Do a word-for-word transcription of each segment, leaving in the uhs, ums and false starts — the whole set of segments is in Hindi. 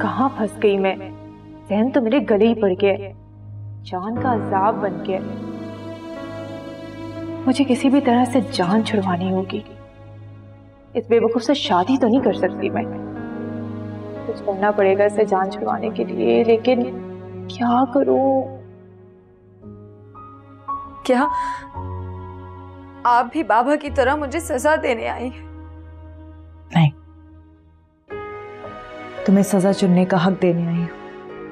कहाँ फंस गई मैं। जहन तो मेरे गले ही पड़ गया, जान का अजाब बन गया। मुझे किसी भी तरह से जान छुड़वानी होगी। इस बेवकूफ से शादी तो नहीं कर सकती मैं, कुछ करना पड़ेगा इसे जान छुड़वाने के लिए, लेकिन क्या करूं? क्या आप भी बाबा की तरह मुझे सजा देने आई हैं? नहीं, तुम्हें सजा चुनने का हक देने आई हूं,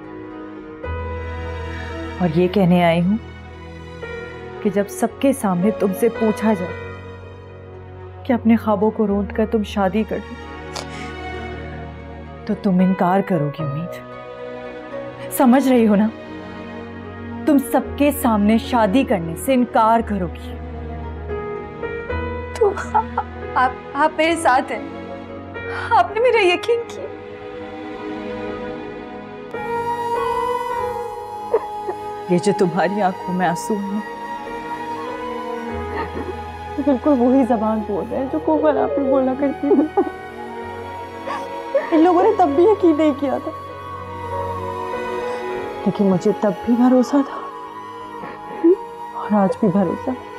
और ये कहने आई हूं कि जब सबके सामने तुमसे पूछा जाए कि अपने ख्वाबों को रोंद कर तुम शादी कर लो, तो तुम इनकार करोगी। उम्मीद समझ रही हो ना, तुम सबके सामने शादी करने से इनकार करोगी। तो आप आप मेरे साथ हैं, आपने मेरा यकीन किया। ये जो तुम्हारी आंखों में आंसू हैं, बिल्कुल वही जबान बोल रहे हैं जो कोमल आप ही बोला करती थी। इन लोगों ने तब भी यकीन नहीं किया था, लेकिन मुझे तब भी भरोसा था और आज भी भरोसा।